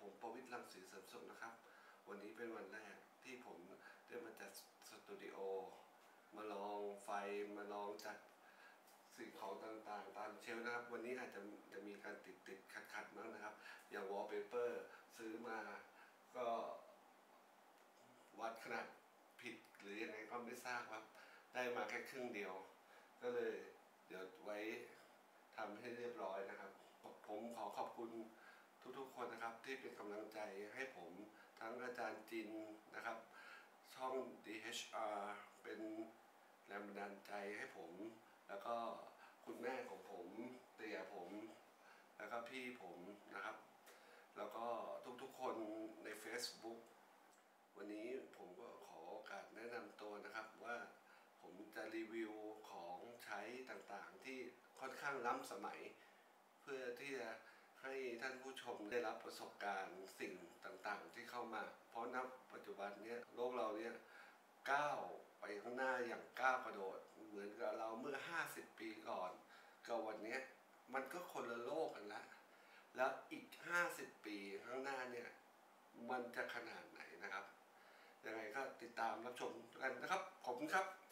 ผมประวิตร รังสีเสริมสุขนะครับวันนี้เป็นวันแรกที่ผมได้มาจัดสตูดิโอมาลองไฟมาลองจัดสิ่งของต่างๆตามเชลฟ์นะครับวันนี้อาจจะมีการติดขัดบ้างนะครับอย่างวอลเปเปอร์ซื้อมาก็วัดขนาดผิดหรือยังไงก็ไม่ทราบครับได้มาแค่ครึ่งเดียวก็เลยเดี๋ยวไว้ทำให้เรียบร้อยนะครับผมขอขอบคุณทุกๆคนนะครับที่เป็นกำลังใจให้ผมทั้งอาจารย์จินนะครับช่อง DHR เป็นแรงบันดาลใจให้ผมแล้วก็คุณแม่ของผมเตี่ยผมแล้วก็พี่ผมนะครับแล้วก็ทุกๆคนใน Facebook วันนี้ผมก็ขอโอกาสแนะนำตัวนะครับว่าผมจะรีวิวของใช้ต่างๆที่ค่อนข้างล้ำสมัยเพื่อที่จะให้ท่านผู้ชมได้รับประสบการณ์สิ่งต่างๆที่เข้ามาเพราะณปัจจุบันนี้โลกเราเนี่ยก้าวไปข้างหน้าอย่างก้าวกระโดดเหมือนกับเราเมื่อ50 ปีก่อนกับวันนี้มันก็คนละโลกกันละแล้วอีก50 ปีข้างหน้าเนี่ยมันจะขนาดไหนนะครับยังไงก็ติดตามรับชมกันนะครับขอบคุณครับ